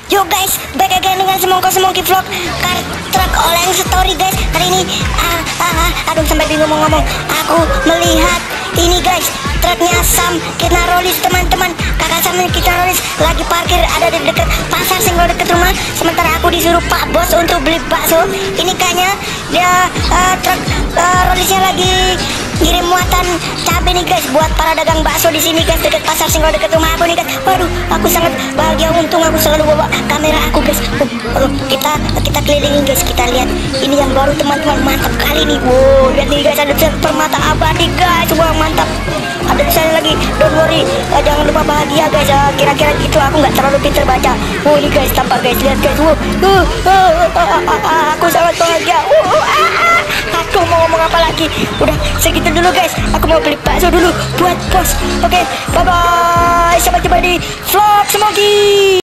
Yo guys, back again dengan Semongki Vlog Car Truck Oleng Story guys. Hari ini aduh sampai bingung mau ngomong. Aku melihat ini guys, truknya Sam Kitnarolis teman-teman. Kakak Sam Kitnarolis lagi parkir ada di dekat pasar Senggol dekat rumah. Sementara aku disuruh Pak Bos untuk beli bakso. Ini kayaknya dia truk Rolisnya lagi ngirim muatan cabai nih guys buat para dagang bakso di sini guys, dekat pasar Senggol dekat rumah aku nih guys. Waduh, aku sangat bahagia, untung aku selalu bawa kamera aku guys. Kita kelilingin guys, kita lihat ini yang baru teman-teman, mantap kali nih. Wow, lihat nih guys, ada permata abadi guys, wah mantap. Ada tulisannya lagi, don't worry, jangan lupa bahagia guys. Kira-kira gitu, aku nggak terlalu pintar baca. Wow, ini guys tampak guys, lihat guys. Aku sangat bahagia. Aku mau ngomong apa lagi? Udah segitu dulu guys. Aku mau beli bakso dulu buat bos. Oke, bye bye. Sampai jumpa di vlog Semongki.